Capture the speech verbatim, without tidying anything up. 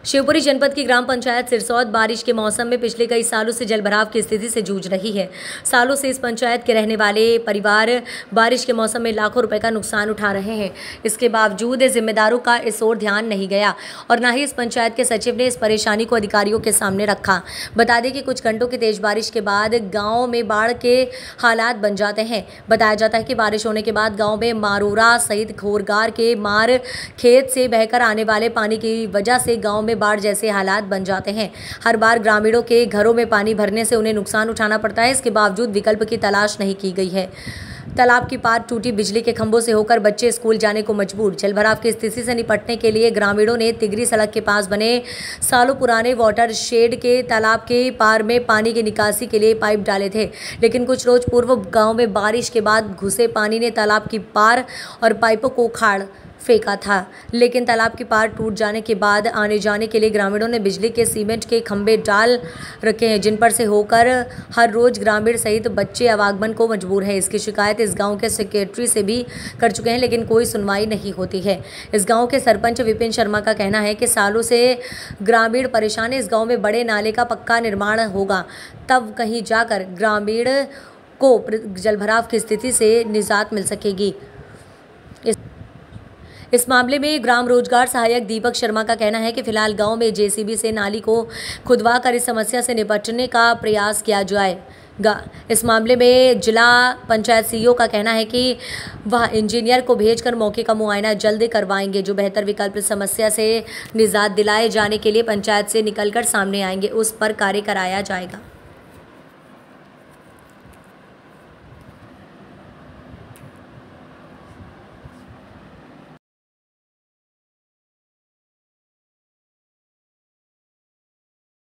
शिवपुरी जनपद की ग्राम पंचायत सिरसौद बारिश के मौसम में पिछले कई सालों से जलभराव की स्थिति से जूझ रही है। सालों से इस पंचायत के रहने वाले परिवार बारिश के मौसम में लाखों रुपए का नुकसान उठा रहे हैं। इसके बावजूद जिम्मेदारों का इस ओर ध्यान नहीं गया और न ही इस पंचायत के सचिव ने इस परेशानी को अधिकारियों के सामने रखा। बता दें कि कुछ घंटों की तेज बारिश के बाद गाँव में बाढ़ के हालात बन जाते हैं। बताया जाता है कि बारिश होने के बाद गाँव में मारोरा सहित खोरगार के मार खेत से बहकर आने वाले पानी की वजह से गाँव बाढ़ जैसे हालात बन जाते हैं। हर बार ग्रामीणों के घरों में पानी भरने से उन्हें नुकसान उठाना पड़ता है। इसके बावजूद विकल्प की तलाश नहीं की गई है। तालाब की पार टूटी बिजली के खंभों से होकर बच्चे स्कूल जाने को मजबूर। जलभराव की स्थिति से निपटने के लिए ग्रामीणों ने तिगरी सड़क के पास बने सालों पुराने वाटर शेड के तालाब के पार में पानी की निकासी के लिए पाइप डाले थे, लेकिन कुछ रोज पूर्व गांव में बारिश के बाद घुसे पानी ने तालाब की पार और पाइपों को उखाड़ फेंका था। लेकिन तालाब की पार टूट जाने के बाद आने जाने के लिए ग्रामीणों ने बिजली के सीमेंट के खंभे डाल रखे हैं, जिन पर से होकर हर रोज ग्रामीण सहित बच्चे आवागमन को मजबूर हैं। इसकी शिकायत इस गांव के सेक्रेटरी से भी कर चुके हैं, लेकिन कोई सुनवाई नहीं होती है। इस गांव के सरपंच विपिन शर्मा का कहना है कि सालों से ग्रामीण परेशान है। इस गाँव में बड़े नाले का पक्का निर्माण होगा, तब कहीं जाकर ग्रामीण को जलभराव की स्थिति से निजात मिल सकेगी। इस इस मामले में ग्राम रोजगार सहायक दीपक शर्मा का कहना है कि फिलहाल गांव में जेसीबी से नाली को खुदवा कर इस समस्या से निपटने का प्रयास किया जाएगा। इस मामले में जिला पंचायत सीईओ का कहना है कि वह इंजीनियर को भेजकर मौके का मुआयना जल्द करवाएंगे। जो बेहतर विकल्प समस्या से निजात दिलाए जाने के लिए पंचायत से निकलकर सामने आएंगे, उस पर कार्य कराया जाएगा।